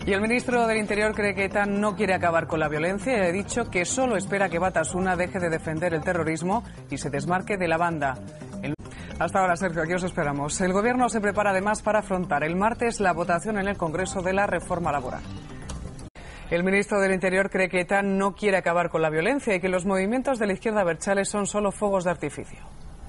Y el ministro del Interior cree que ETA no quiere acabar con la violencia y ha dicho que solo espera que Batasuna deje de defender el terrorismo y se desmarque de la banda. Hasta ahora, Sergio, aquí os esperamos. El Gobierno se prepara además para afrontar el martes la votación en el Congreso de la reforma laboral. El ministro del Interior cree que ETA no quiere acabar con la violencia y que los movimientos de la izquierda abertzale son solo fuegos de artificio.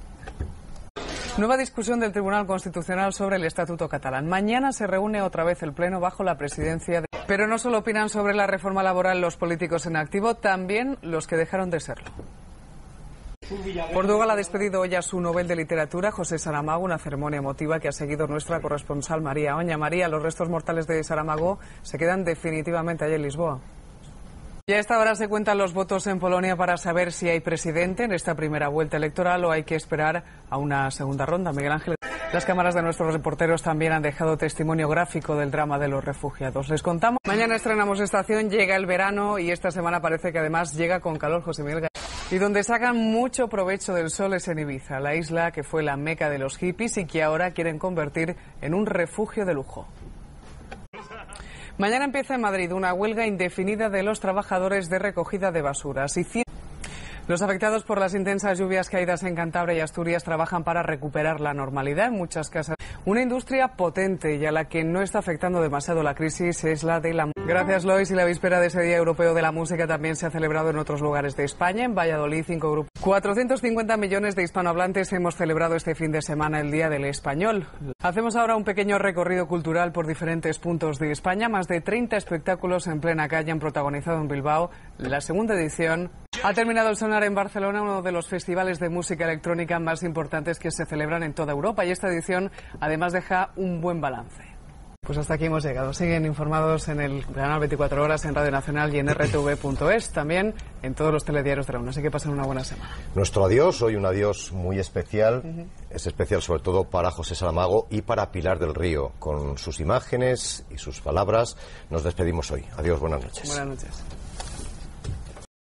Nueva discusión del Tribunal Constitucional sobre el Estatuto catalán. Mañana se reúne otra vez el Pleno bajo la presidencia de... Pero no solo opinan sobre la reforma laboral los políticos en activo, también los que dejaron de serlo. Portugal ha despedido hoy a su Nobel de Literatura, José Saramago, una ceremonia emotiva que ha seguido nuestra corresponsal María Oña. María, los restos mortales de Saramago se quedan definitivamente allí en Lisboa. Y a esta hora se cuentan los votos en Polonia para saber si hay presidente en esta primera vuelta electoral o hay que esperar a una segunda ronda. Miguel Ángel. Las cámaras de nuestros reporteros también han dejado testimonio gráfico del drama de los refugiados. Les contamos. Mañana estrenamos estación, llega el verano y esta semana parece que además llega con calor, José Miguel. Y donde sacan mucho provecho del sol es en Ibiza, la isla que fue la meca de los hippies y que ahora quieren convertir en un refugio de lujo. Mañana empieza en Madrid una huelga indefinida de los trabajadores de recogida de basuras. Los afectados por las intensas lluvias caídas en Cantabria y Asturias trabajan para recuperar la normalidad en muchas casas. Una industria potente y a la que no está afectando demasiado la crisis es la de la... Gracias, Lois. Y la víspera de ese Día Europeo de la Música también se ha celebrado en otros lugares de España. En Valladolid, 5 grupos. 450 millones de hispanohablantes hemos celebrado este fin de semana el Día del Español. Hacemos ahora un pequeño recorrido cultural por diferentes puntos de España. Más de 30 espectáculos en plena calle han protagonizado en Bilbao la segunda edición. Ha terminado el sonar en Barcelona, uno de los festivales de música electrónica más importantes que se celebran en toda Europa, y esta edición además deja un buen balance. Pues hasta aquí hemos llegado. Siguen informados en el canal 24 Horas, en Radio Nacional y en rtv.es, también en todos los telediarios de la UNA. Así que pasen una buena semana. Nuestro adiós, hoy un adiós muy especial, es especial sobre todo para José Saramago y para Pilar del Río. Con sus imágenes y sus palabras nos despedimos hoy. Adiós, buenas noches. Buenas noches.